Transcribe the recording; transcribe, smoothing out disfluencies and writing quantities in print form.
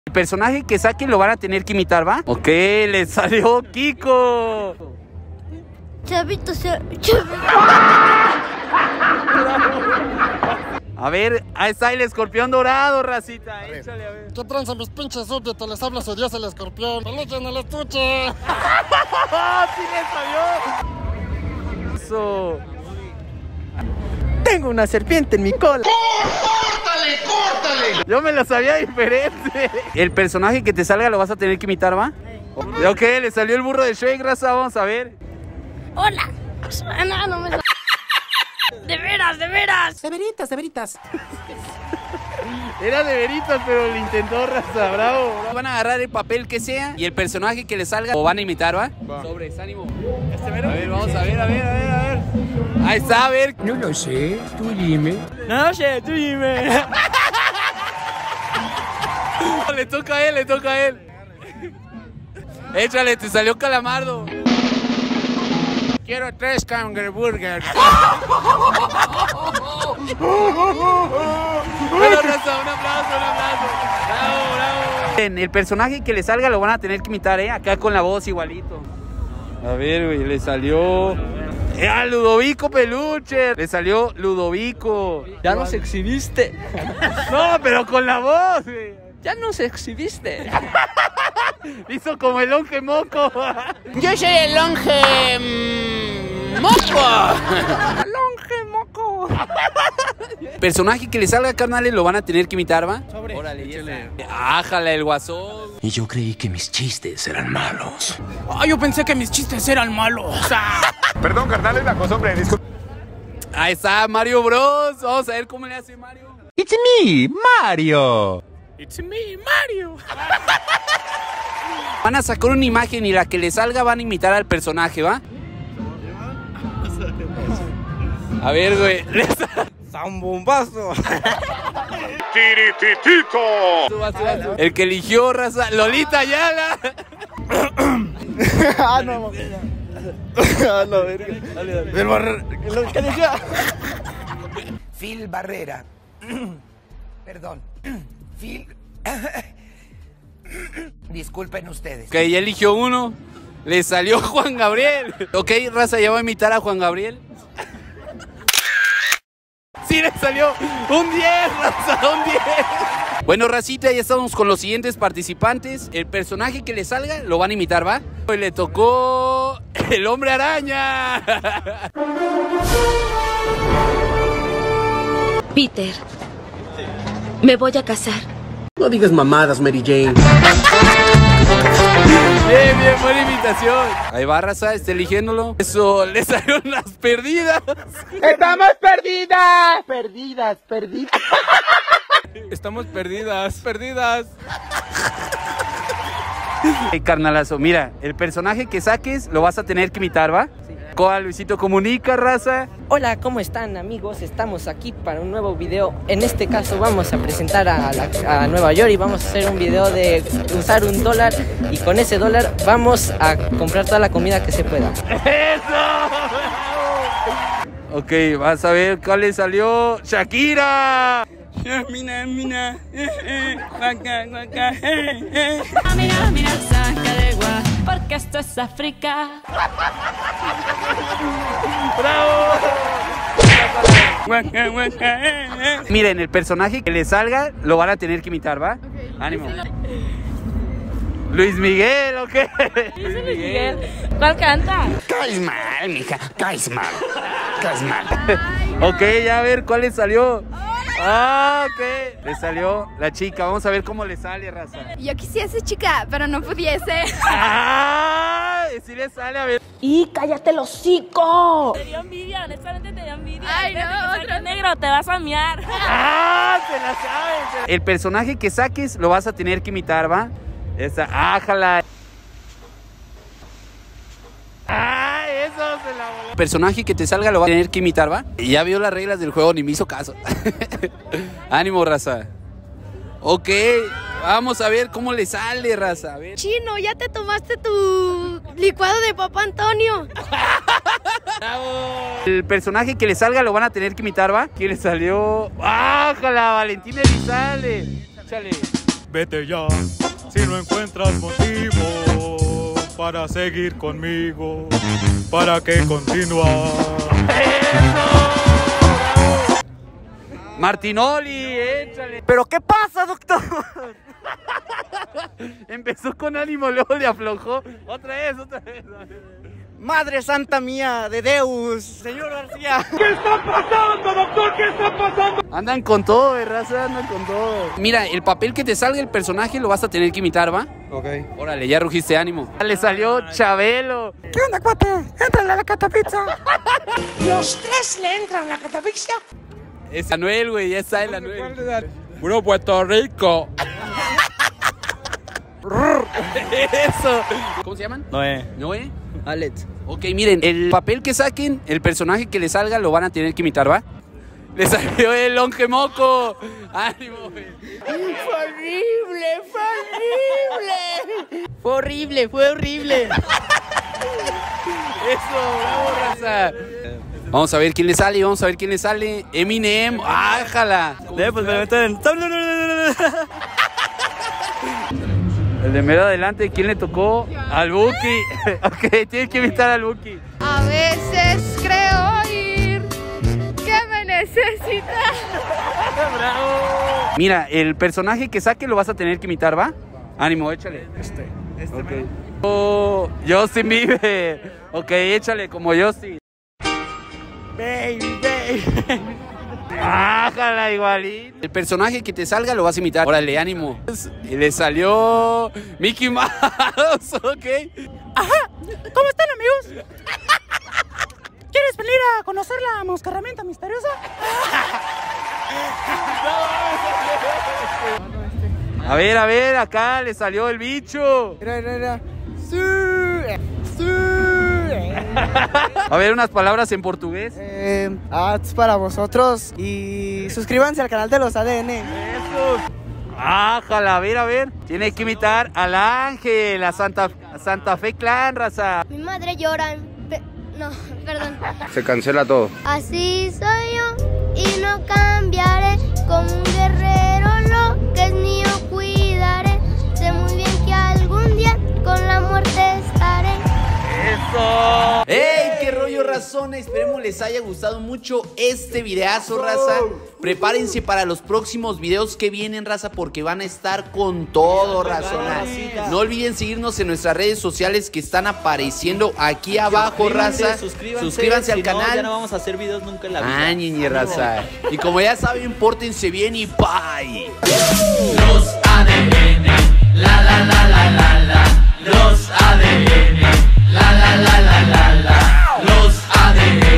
El personaje que saquen lo van a tener que imitar, ¿va? Ok, le salió Kiko. Chavito. A ver, ahí está el escorpión dorado, racita. Échale, a ver. ¿Qué tranza mis pinches súbditos? Les habla su dios el escorpión. ¡Peluche en el estuche! ¡Sí le salió! Eso. Tengo una serpiente en mi cola. ¡Córtale, córtale! Yo me la sabía diferente. El personaje que te salga lo vas a tener que imitar, ¿va? Ok, le salió el burro de Shrek, raza. Vamos a ver. Hola. No me sale. De veras. De veritas. Era de veritas, pero lo intentó, raza. Bravo. Van a agarrar el papel que sea y el personaje que le salga lo van a imitar, ¿va? Sobres, ánimo. A ver, vamos a ver. Ahí está, a ver. No lo sé, tú dime. No lo sé, tú dime. Le toca a él. Échale, te salió calamardo. Quiero 3 burgers. Bueno, raza, un aplauso. Bravo. El personaje que le salga lo van a tener que imitar, acá con la voz igualito. A ver, güey, le salió... ¡Ah, Ludovico Peluche! Le salió Ludovico. Ya nos exhibiste. No, pero con la voz, güey. Ya nos exhibiste. Hizo como el longe moco. Yo soy el longe moco. Longe moco. Personaje que le salga, carnales, lo van a tener que imitar, ¿va? Sobre. Órale, échale. Ájala, el guasón. Y yo creí que mis chistes eran malos. Yo pensé que mis chistes eran malos. Perdón, carnal, es la cosa, hombre, disculpe. Ahí está Mario Bros. Vamos a ver cómo le hace Mario. It's me, Mario. It's me, Mario. Van a sacar una imagen y la que le salga van a imitar al personaje, ¿va? A ver, güey. ¡Zambombazo! ¡Tirititito! El que eligió, raza. Lolita Ayala. No, verga. Dale. ¿Qué decía? Phil Barrera. Perdón. Phil. Disculpen ustedes. Ok, ya eligió uno. Le salió Juan Gabriel. Ok, raza, ya va a imitar a Juan Gabriel. Sí, le salió un 10, raza, un 10. Bueno, racita, ya estamos con los siguientes participantes. El personaje que le salga lo van a imitar, ¿va? Hoy le tocó el Hombre Araña. Peter, me voy a casar. No digas mamadas, Mary Jane. Bien, buena imitación. Ahí va, raza, está eligiéndolo. Eso, le salieron las perdidas. ¡Estamos perdidas! Perdidas. Estamos perdidas. Carnalazo, mira, el personaje que saques lo vas a tener que imitar, ¿va? Sí. ¿Cuál, Luisito Comunica, raza? Hola, ¿cómo están, amigos? Estamos aquí para un nuevo video. En este caso vamos a presentar a Nueva York y vamos a hacer un video de usar $1 y con ese $1 vamos a comprar toda la comida que se pueda. ¡Eso! Ok, vas a ver cuál le salió. ¡Shakira! Mira, Mira, saca de gua, porque esto es África. ¡Bravo! Miren, el personaje que le salga lo van a tener que imitar, ¿va? Okay. Ánimo. Luis Miguel, ¿o qué? Luis Miguel. ¿Cuál canta? Caes mal, mija, caes mal. Ok, ya a ver cuál le salió. Ok, le salió la chica. Vamos a ver cómo le sale, raza. Yo quisiese chica, pero no pudiese. Sí le sale, a ver. ¡Y cállate el hocico! Te dio envidia, honestamente te dio envidia. Ay, no, otro negro, te vas a miar. Se la sabes. El personaje que saques lo vas a tener que imitar, ¿va? Esa, ájala. Eso se la voló. El personaje que te salga lo va a tener que imitar, ¿va? Ya vio las reglas del juego, ni me hizo caso. Ánimo, raza. Ok, vamos a ver cómo le sale, raza. A ver. Chino, ¿ya te tomaste tu licuado de Papá Antonio? El personaje que le salga lo van a tener que imitar, ¿va? ¿Quién le salió? ¡Ájala! Valentín Elizalde. Échale. vete ya. Si no encuentras motivo para seguir conmigo, ¿para qué continuar? Martinoli, échale. ¿Pero qué pasa, doctor? Empezó con ánimo, luego le aflojó. Otra vez. Madre santa mía de Deus, señor García. ¿Qué está pasando, doctor? ¿Qué está pasando? Andan con todo, raza, andan con todo. Mira, el papel que te salga el personaje lo vas a tener que imitar, ¿va? Ok. Órale, ya rugiste ánimo. Le salió Chabelo. ¿Qué onda, cuate? Éntrale a la catapizza. Los tres le entran a la catapixia. Es Anuel, güey, ya está el Anuel. Puro Puerto Rico. Eso. ¿Cómo se llaman? Noé. Alex. Ok, miren, el papel que saquen, el personaje que le salga, lo van a tener que imitar, ¿va? Le salió el longe moco. Ánimo, güey. Fue horrible. Eso, bravo, raza. Vamos a ver quién le sale, Eminem, ájala. Pues me meten. El de mero adelante, ¿quién le tocó? Al Buki. Ok, tienes que imitar al Buki. A veces creo oír que me necesita. ¡Bravo! Mira, el personaje que saque lo vas a tener que imitar, ¿va? Ánimo, échale. Okay. Oh, Justin Bieber. Ok, échale como Justin. Baby. Ájala, igualito. El personaje que te salga lo vas a imitar. Órale, ánimo. Y le salió Mickey Mouse, ok. Ajá, ¿cómo están, amigos? ¿Quieres venir a conocer la moscarramenta misteriosa? A ver, acá le salió el bicho. Mira. A ver, unas palabras en portugués. Ads para vosotros y suscríbanse al canal de los ADN. Eso. Ájala, a ver. Tiene que imitar al Ángel, a Santa Fe Clan, raza. Mi madre llora. No, perdón. Se cancela todo. Así soy yo y no cambiaré. Como un guerrero lo que es mío cuidaré. Sé muy bien que algún día con la muerte estaré. ¡Eso! ¡Ey! ¡Qué rollo, razón! Esperemos les haya gustado mucho este videazo, raza. Prepárense para los próximos videos que vienen, raza, porque van a estar con todo, razona. No olviden seguirnos en nuestras redes sociales que están apareciendo aquí abajo, raza. Suscríbanse al canal. Ya no vamos a hacer videos nunca en la vida. Ñeñe, raza. Y como ya saben, pórtense bien y bye. Los